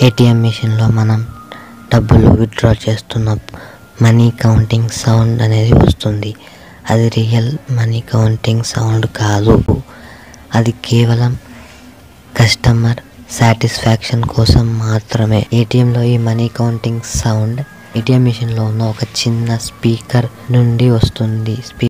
ATM మిషన్లో మనం డబ్బులు విత్డ్రా చేస్తున్న మనీ కౌంటింగ్ సౌండ్ అనేది వస్తుంది. అది రియల్ మనీ కౌంటింగ్ సౌండ్ కాదు, అది కేవలం కస్టమర్ సాటిస్ఫాక్షన్ కోసం మాత్రమే. ఏటీఎంలో ఈ మనీ కౌంటింగ్ సౌండ్ ఏటీఎం మిషన్లో ఉన్న ఒక చిన్న స్పీకర్ నుండి వస్తుంది.